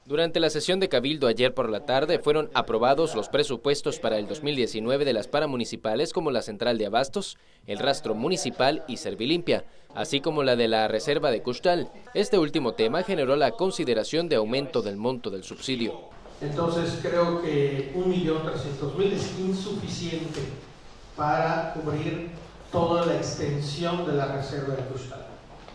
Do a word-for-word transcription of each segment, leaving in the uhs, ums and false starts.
Durante la sesión de Cabildo ayer por la tarde fueron aprobados los presupuestos para el dos mil diecinueve de las paramunicipales como la Central de Abastos, el Rastro Municipal y Servilimpia, así como la de la Reserva de Custal. Este último tema generó la consideración de aumento del monto del subsidio. Entonces creo que un millón trescientos mil es insuficiente para cubrir toda la extensión de la Reserva de Custal.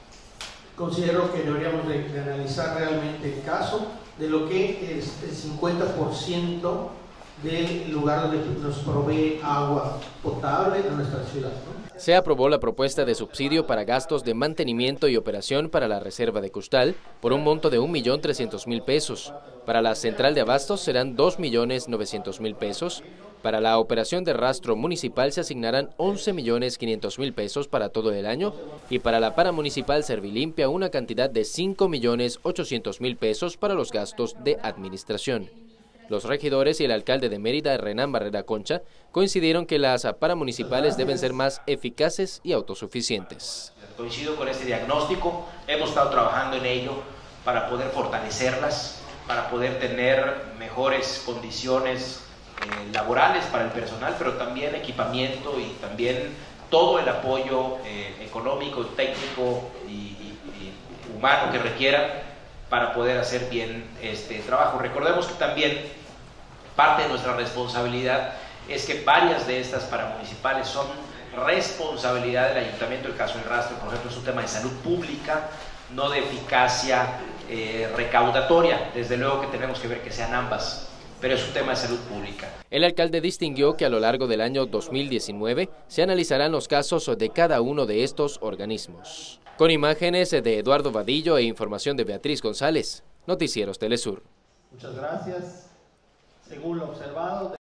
Considero que deberíamos de, de analizar realmente el caso de lo que es el cincuenta por ciento del lugar donde nos provee agua potable en nuestra ciudad, ¿no? Se aprobó la propuesta de subsidio para gastos de mantenimiento y operación para la Reserva de Custal por un monto de un millón trescientos mil pesos. Para la Central de Abastos serán dos millones novecientos mil pesos. Para la operación de rastro municipal se asignarán once millones quinientos mil pesos para todo el año y para la paramunicipal Servilimpia una cantidad de cinco millones ochocientos mil pesos para los gastos de administración. Los regidores y el alcalde de Mérida, Renán Barrera Concha, coincidieron que las paramunicipales deben ser más eficaces y autosuficientes. Coincido con este diagnóstico, hemos estado trabajando en ello para poder fortalecerlas, para poder tener mejores condiciones eh, laborales para el personal, pero también equipamiento y también todo el apoyo eh, económico, técnico y, y, y humano que requieran para poder hacer bien este trabajo. Recordemos que también parte de nuestra responsabilidad es que varias de estas paramunicipales son responsabilidad del ayuntamiento. El caso del rastro, por ejemplo, es un tema de salud pública, no de eficacia eh, recaudatoria. Desde luego que tenemos que ver que sean ambas, pero es un tema de salud pública. El alcalde distinguió que a lo largo del año dos mil diecinueve se analizarán los casos de cada uno de estos organismos. Con imágenes de Eduardo Vadillo e información de Beatriz González, Noticieros Telesur. Muchas gracias. Según lo observado...